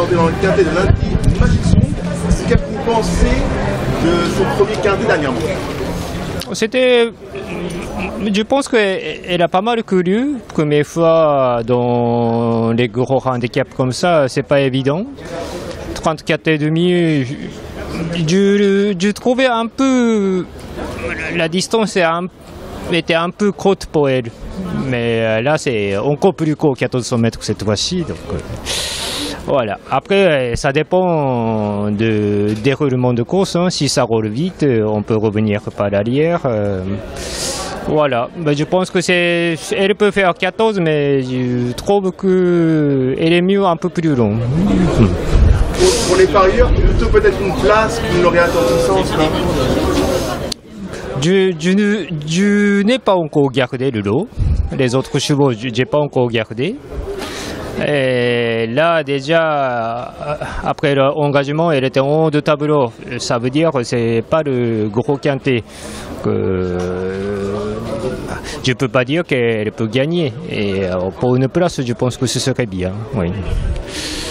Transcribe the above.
présenté dans le quintet de lundi Magic Song. Qu'est-ce que vous pensez de son premier quintet dernièrement? C'était, je pense qu'elle a pas mal couru. Première fois dans les gros handicaps comme ça, c'est pas évident. 34 et demi, je trouvais un peu la distance était un peu courte pour elle. Mais là, c'est encore plus court, 1400 mètres cette fois-ci. Donc, voilà. Après, ça dépend du déroulement de course. Hein. Si ça roule vite, on peut revenir par l'arrière. Voilà. Ben, je pense que elle peut faire 14, mais je trouve qu'elle est mieux un peu plus longue. Pour les parieurs, plutôt peut-être une place qu'une réattendissance. Je n'ai pas encore regardé le lot. Les autres chevaux, je n'ai pas encore regardé. Et là, déjà, après l'engagement, elle était en haut de tableau. Ça veut dire que ce n'est pas le gros quintet. Je ne peux pas dire qu'elle peut gagner. Et pour une place, je pense que ce serait bien. Oui.